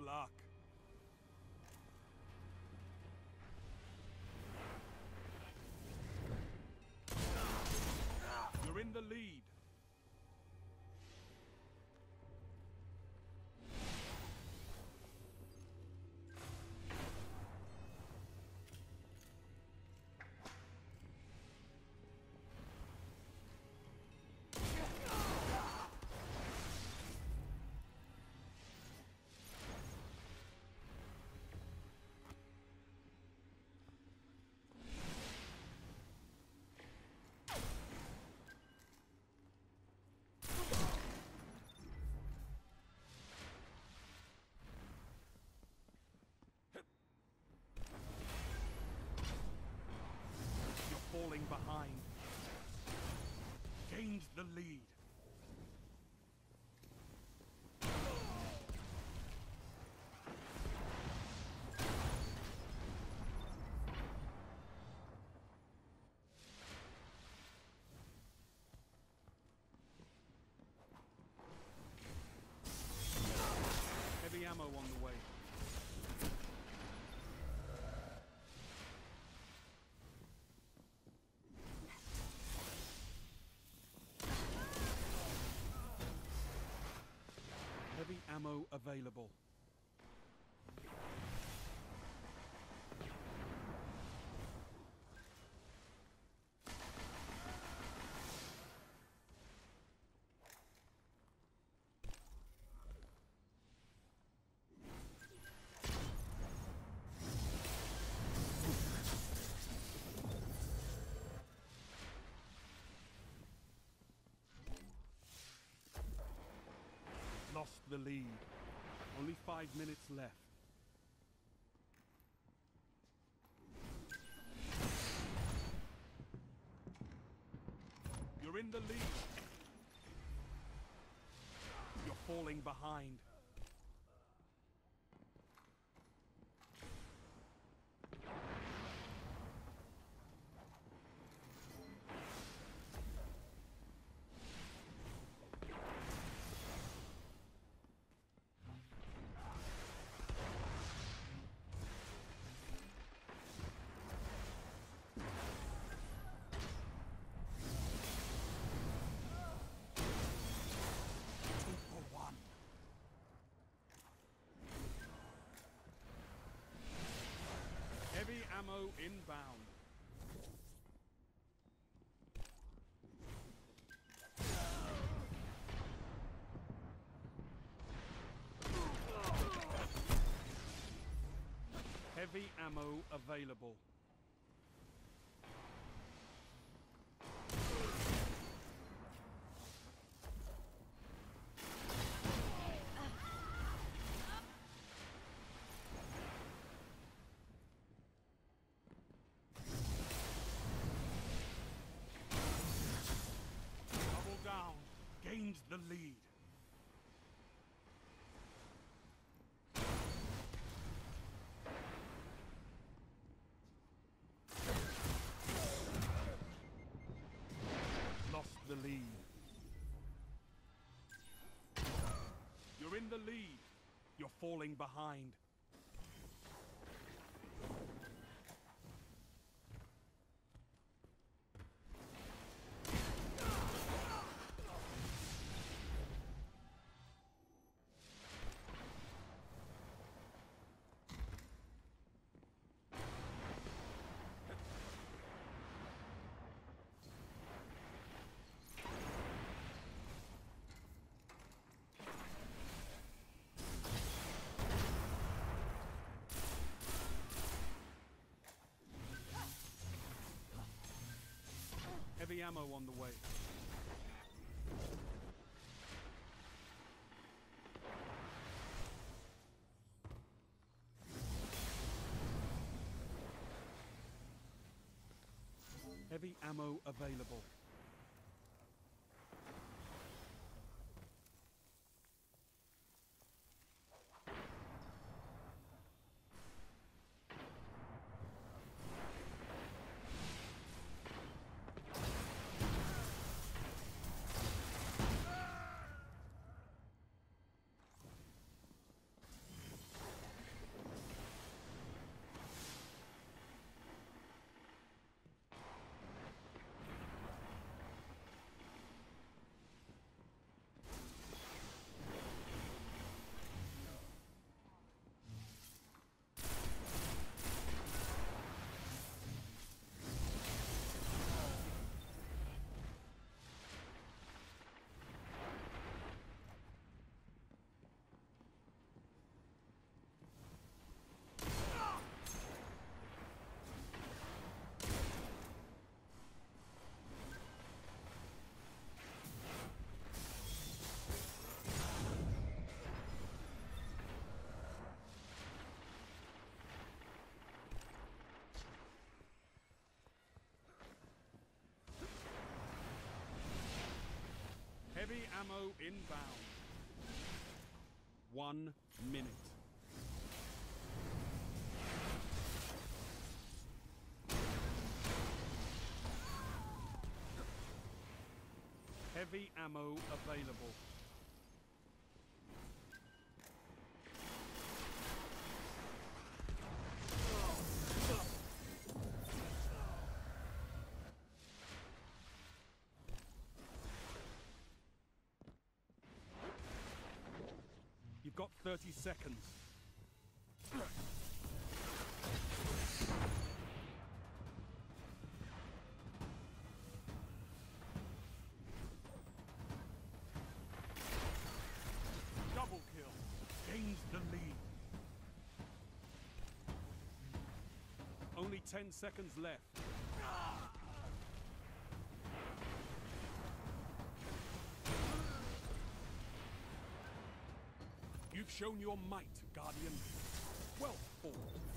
luck. You're in the lead. Falling behind. Gained the lead. Heavy ammo on the way. Heavy ammo available. Lost the lead. Only 5 minutes left. You're in the lead. You're falling behind. Heavy ammo inbound. Heavy ammo available. Down, gained the lead. Lost the lead. You're in the lead. You're falling behind. Heavy ammo on the way. Heavy ammo available. ammo inbound. 1 minute. Heavy ammo available. You've got 30 seconds. Double kill. Gains the lead. Only 10 seconds left. You've shown your might, Guardian. Well fought.